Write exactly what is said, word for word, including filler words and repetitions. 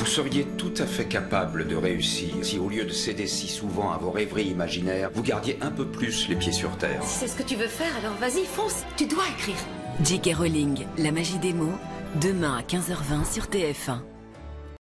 Vous seriez tout à fait capable de réussir si, au lieu de céder si souvent à vos rêveries imaginaires, vous gardiez un peu plus les pieds sur terre. Si c'est ce que tu veux faire, alors vas-y, fonce. Tu dois écrire. J K Rowling, La magie des mots, demain à quinze heures vingt sur T F un.